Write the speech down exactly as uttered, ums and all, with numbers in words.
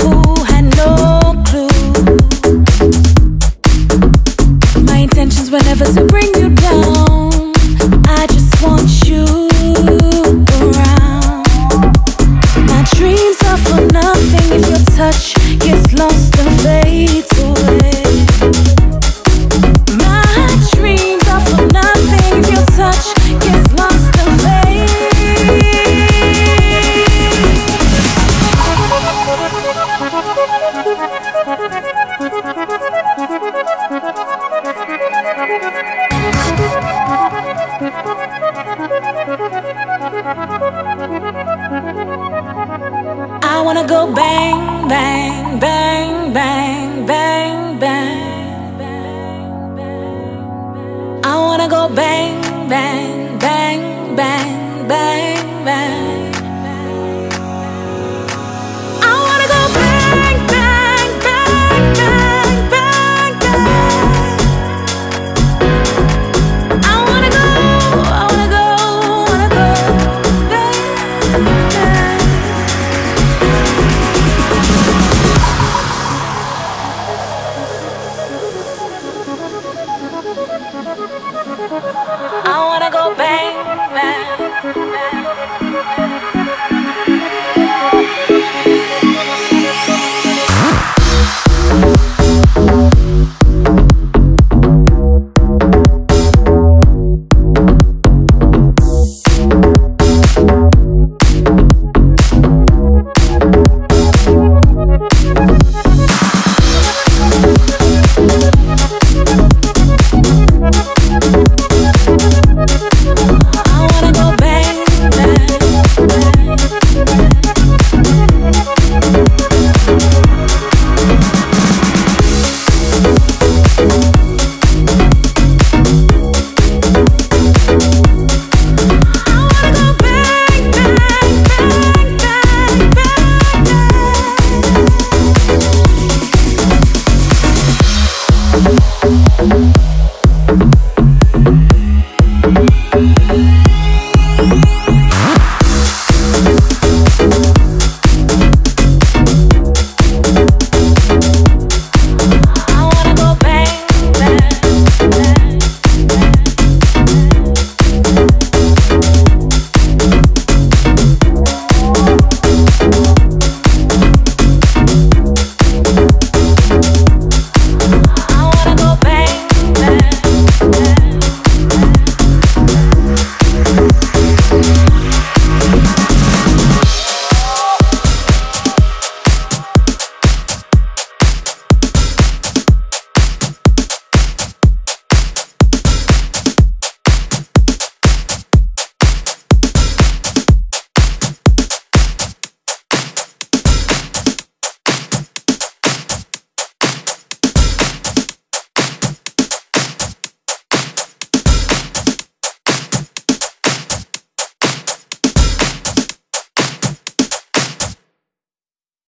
fool, had no clue. My intentions were never to bring you down. I just want you around. My dreams are for nothing if your touch gets lost and fades away. My dreams are for nothing if your touch gets lost and fades. I wanna go bang, bang, bang, bang, bang, bang. I wanna go bang, bang, bang,